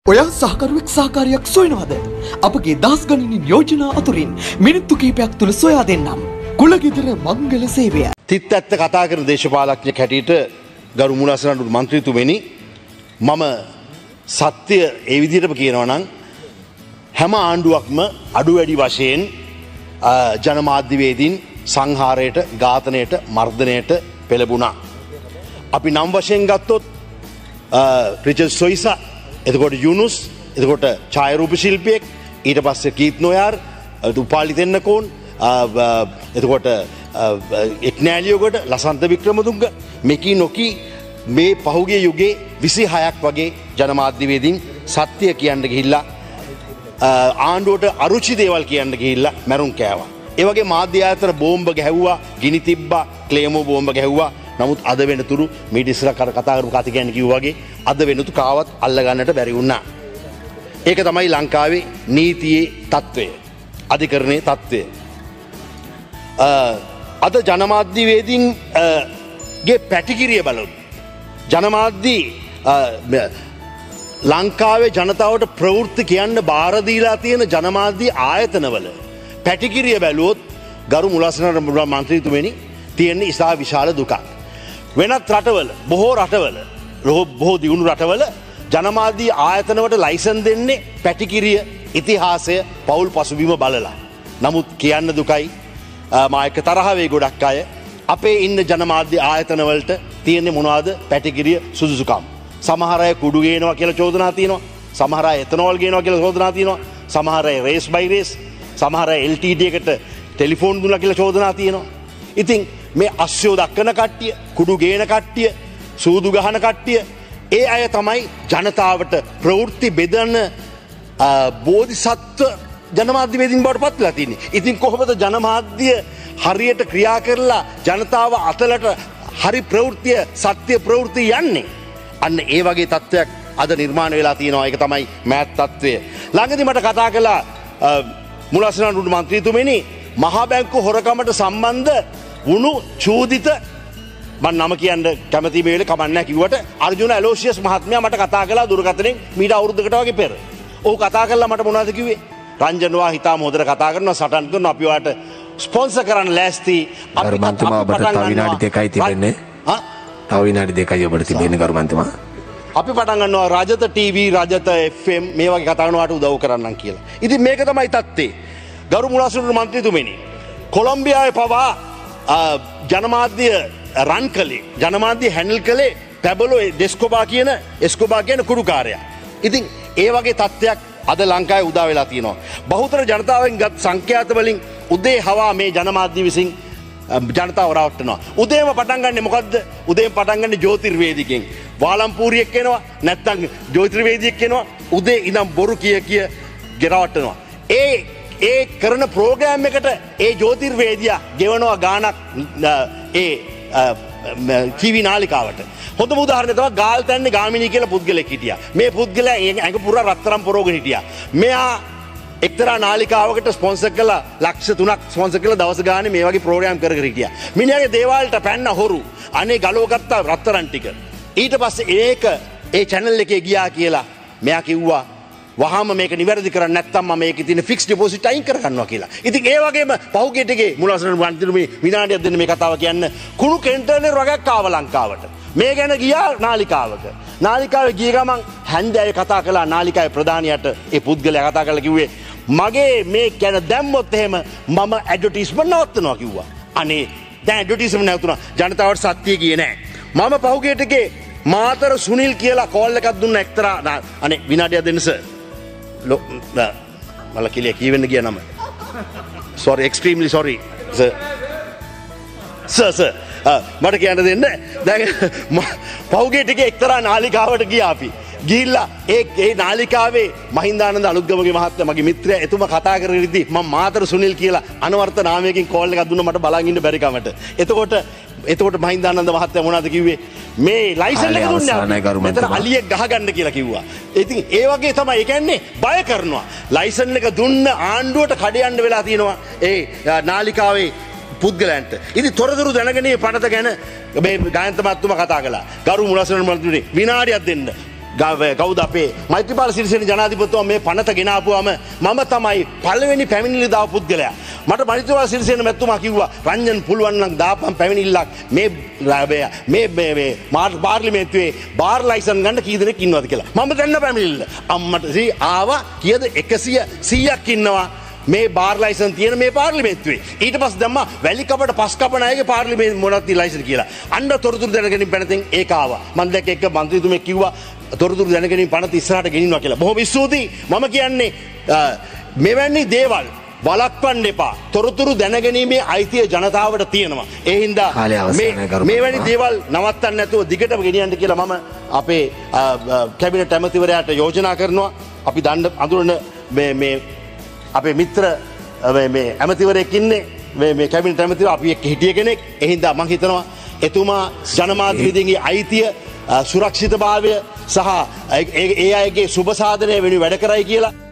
ඔයා සහකරුවෙක් සහකාරියක් සොයනවද? අපගේ දහස් ගණනින් යෝජනා අතුරින් මිනිත්තු කිහිපයක් තුළ සොයා දෙන්නම්. කුලගෙදර මංගල සේවය. තිත් ඇත්ත කතා කරන දේශපාලඥයෙක් හැටියට ගරු මුලාසනඳු මන්ත්‍රීතුමනි මම සත්‍ය ඒ විදිහටම කියනවා නම් හැම ආණ්ඩුවක්ම අඩු වැඩි වශයෙන් ජනමාධ්‍යවේදීන් සංහාරයට, ඝාතනයට, මර්ධනයට පෙළඹුණා. අපි නම් වශයෙන් ගත්තොත් රිචඩ් සොයිසා, එතකොට යුනුස්, එතකොට ඡායාරූප ශිල්පියෙක්, ඊට පස්සේ කීත් නොයාර්, උපාලි තෙන්නකෝන්, එතකොට එක්නෑලියෝගොඩ, ලසන්ත වික්‍රමතුංග, මෙකී නොකී මේ පහුගිය යුගයේ 26ක් වගේ ජනමාධ්‍යවේදීන් සත්‍ය කියන්න ගිහිල්ලා ආණ්ඩුවට අරුචි දේවල් කියන්න ගිහිල්ලා මැරුම් කෑවා. ඒ වගේ මාධ්‍ය ආයතන බෝම්බ ගැහුවා, ගිනි තිබ්බා, ක්ලේමෝ බෝම්බ ගැහුවා. නමුත් අද වෙනතුරු මීට ඉස්සර කතා කරපු කති කියන්නේ කිව්වා වගේ අද වෙනතු කාවත් අල්ල ගන්නට බැරි වුණා. ඒක තමයි ලංකාවේ නීතියේ තත්ත්වය, අධිකරණයේ තත්ත්වය. අද ජනමාධ්‍යවේදීන් ගේ පැටිකිරිය බලමු. ජනමාධ්‍ය ලංකාවේ ජනතාවට ප්‍රවෘත්ති කියන්න බාර දීලා තියෙන ජනමාධ්‍ය ආයතනවල පැටිකිරිය බැලුවොත් ගරු මුලාසනඳු මන්ත්‍රීතුමනි තියෙන ඉතා විශාල දුකක්. වෙනත් රටවල, බොහෝ රටවල, බොහෝ දියුණු රටවල ජනමාධ්‍ය ආයතනවලට ලයිසන් දෙන්නේ පැටිකිරිය, ඉතිහාසය, පෞල් පසුබිම බලලා. නමුත් කියන්න දුකයි, මායක තරහ වෙයි ගොඩක් අය. අපේ ඉන්න ජනමාධ්‍ය ආයතනවලට තියෙන්නේ මොනවද? පැටිකිරිය, සුදුසුකම්. සමහර අය කුඩු ගේනවා කියලා චෝදනා තියෙනවා. සමහර අය එතනෝල් ගේනවා කියලා චෝදනා තියෙනවා. සමහර අය රේස් බයි රේස්, සමහර අය LTD එකට ටෙලිෆෝන් දුන්නා කියලා චෝදනා තියෙනවා. ඉතින් මේ අස්යෝ දක්වන කට්ටිය, කුඩු ගේන කට්ටිය, සූදු ගහන කට්ටිය, ඒ අය තමයි ජනතාවට ප්‍රවෘත්ති බෙදන බෝධිසත්ව ජනමාධ්‍යවේදීන් බවට පත් වෙලා තියෙන්නේ. ඉතින් කොහොමද ජනමාධ්‍ය හරියට ක්‍රියා කරලා ජනතාව අතලට හරි ප්‍රවෘත්තිය, සත්‍ය ප්‍රවෘත්ති යන්නේ? අන්න ඒ වගේ තත්ත්වයක් අද නිර්මාණය වෙලා තියෙනවා. ඒක තමයි මෑත් තත්ත්වය. ළඟදී මට කතා කළා මුලාසනඳු මන්ත්‍රීතුමනි මහා බැංකු හොරකමට සම්බන්ධ වුණු චූදිත, මම නම කියන්න කැමති මේ වෙලේ කමක් නැහැ කිව්වට, අර්ජුන ඇලෝසියස් මහත්මයා මට කතා කළා දුරකථනයෙන් මීට අවුරුද්දකට වගේ පෙර. ඔහු කතා කළා මට මොනවද කිව්වේ? රංජන්වා හිතාම හොඳට කතා කරනවා, සටන් කරනවා, අපි ඔයාලට ස්පොන්සර් කරන්න ලෑස්ති. අපි මන්ත්‍රීතුමා ඔබට තව විනාඩි 2යි තිබෙන්නේ. තව විනාඩි 2යි ඔබට තිබෙන්නේ ගරු මන්ත්‍රීතුමා. අපි පටන් ගන්නවා රජත TV, රජත FM මේ වගේ කතා කරනවාට උදව් කරන්නම් කියලා. ඉතින් මේක තමයි තත්ත්වේ. ගරු මුලාසනඳු මන්ත්‍රීතුමනි, කොලොම්බියාවේ පවා ජනමාධ්‍ය රන් කළේ, ජනමාධ්‍ය හැන්ඩල් කළේ පැබලෝ එස්කෝබා කියන කුඩුකාරයා. ඉතින් ඒ වගේ තත්ත්වයක් අද ලංකාවේ උදා වෙලා තියෙනවා. බහුතර ජනතාවෙන් ගත් සංඛ්‍යාත වලින් උදේ හවා මේ ජනමාධ්‍ය විසින් ජනතාව රවට්ටනවා. උදේම පටන් ගන්නෙ මොකද්ද? උදේම පටන් ගන්නෙ ජ්‍යෝතිර්වේදිකෙන්. වාලම්පූරියෙක් එනවා, නැත්නම් ජ්‍යෝතිර්වේදියෙක් එනවා. උදේ ඉඳන් බොරු කිය ගෙරවට්ටනවා. ඒ කරන ප්‍රෝග්‍රෑම් එකට ඒ ජ්‍යෝතිර්වේදියා ගෙවනවා ගාණක් ඒ ටීවී නාලිකාවට. හොඳම උදාහරණය තමයි ගාල්තැන්නේ ගාමිණී කියලා පුද්ගලෙක් හිටියා. මේ පුද්ගලයා ඇඟ පුරා රත්තරන් පොරෝගෙන හිටියා. මෙයා එක්තරා නාලිකාවකට ස්පොන්සර් කළා, ලක්ෂ 3ක් ස්පොන්සර් කළා දවස් ගානේ මේ වගේ ප්‍රෝග්‍රෑම් කර හිටියා. මිනිහාගේ දේවාලට පැන්න හොරු. අනේ ගලව ගත්තා රත්තරන් ටික. ඊට පස්සේ ඒ channel එකේ ගියා කියලා මෙයා කිව්වා වහාම මේක නිවැරදි කරන්න නැත්නම් මම මේකේ තියෙන ෆික්ස් ඩිපොසිට් අයින් කර ගන්නවා කියලා. ඉතින් ඒ වගේම පහුගිය ටිකේ මුලාසනඳු මන්ත්‍රීතුමනි විනාඩියක් දෙන්න මේ කතාව කියන්න. කුණු කන්ටේනර් වගේක් ආව ලංකාවට. මේ ගැන ගියා නාලිකාවක. නාලිකාවේ ගිය ගමන් හැන්දෑවේ කතා කළා නාලිකාවේ ප්‍රධානියට. ඒ පුද්ගලයා කතා කරලා කිව්වේ මගේ මේ ගැන දැම්මොත් එහෙම මම ඇඩ්වර්ටයිස්මන්ට් නවත්තනවා කිව්වා. අනේ දැන් ඇඩ්වර්ටයිස්මන්ට් නැවතුණා. ජනතාවට සත්‍ය ගියේ නැහැ. මම පහුගිය ටිකේ මාතර සුනිල් කියලා කෝල් එකක් දුන්න එක්තරා අනේ විනාඩියක් දෙන්න සර්. මල කිලිය කියවෙන්න ගිය නම. sorry, extremely sorry sir. මට කියන්න දෙන්න. දැන් පහුගිය ටිකේ එක්තරා නාලිකාවට ගියා අපි. ගිහිල්ලා ඒ නාලිකාවේ මහින්දානන්ද අලුත්ගමගේ මහත්තයා මගේ මිත්‍රයා එතුමා කතා කරගෙන ඉද්දි මම මාතර සුනිල් කියලා අනවර්ථ නාමයකින් කෝල් එකක් දුන්නා මට බලන් ඉන්න බැරි කමට. එතකොට මහින්දානන්ද මහත්තයා මොනවද කිව්වේ? මේ ලයිසන් එක දුන්නා. මෙතන අලියෙක් ගහගන්න කියලා කිව්වා. ඉතින් ඒ වගේ තමයි. ඒ කියන්නේ බය කරනවා. ලයිසන් එක දුන්න ආණ්ඩුවට කඩයන්න වෙලා තියෙනවා ඒ නාලිකාවේ පුද්ගලයන්ට. ඉතින් තොරතුරු දැනගෙන මේ පනත ගැන මේ ගායන්ත මහත්මයා කතා කළා. ගරු මුලාසනඳු මන්ත්‍රීතුමනි විනාඩියක් දෙන්න. කවුද අපේ මෛත්‍රීපාල සිරිසේන ජනාධිපතිතුමා මේ පනත ගෙනාපුවම මම තමයි පළවෙනි පැමිණිලි දාපු පුද්ගලයා. මට මෛත්‍රීපාල සිරිසේන මැතිතුමා කිව්වා රංජන් පුළුවන් නම් දාපන් පැමිණිල්ලක් මේ පාර්ලිමේන්තුවේ බාර් ලයිසන් ගන්න කී දෙනෙක් ඉන්නවද කියලා. මම දෙන්න පැමිණිල්ල. අම්මට ආවා කීයද 100ක් ඉන්නවා. මේ බාර් ලයිසන් තියෙන මේ පාර්ලිමේන්තුවේ. ඊට පස්සේ දැම්මා වැලි කපට පස් කපන අයගේ පාර්ලිමේන්තු මොනවද ලයිසන් කියලා. අන්න තොරතුරු දැනගැනීම පැනතෙන් ඒක ආවා. මම දැක්ක එක മന്ത്രിතුමෙක් කිව්වා තොරතුරු දැනගැනීම පනත ඉස්සරහට ගෙනියනවා කියලා. බොහොම ස්තුතියි. මම කියන්නේ මෙවැනි දේවල් වළක්වන්න එපා. තොරතුරු දැනගැනීමේ අයිතිය ජනතාවට තියෙනවා. ඒ හින්දා මෙවැනි දේවල් නවත්තන්න නැතුව දිගටම ගෙනියන්න කියලා මම අපේ කැබිනට් ඇමතිවරයාට යෝජනා කරනවා. අපි දන්න අඳුරන මේ අපේ මිත්‍ර මේ ඇමතිවරයෙක් ඉන්නේ මේ කැබිනට් ඇමතිවර අපි එක්ක හිටිය කෙනෙක්. ඒ හින්දා මම හිතනවා එතුමා ජනමාධ්‍යවේදීන්ගේ අයිතිය සුරක්ෂිතභාවය සහ ඒ අයගේ සුබ සාධනය වෙනුවෙන් වැඩ කරයි කියලා.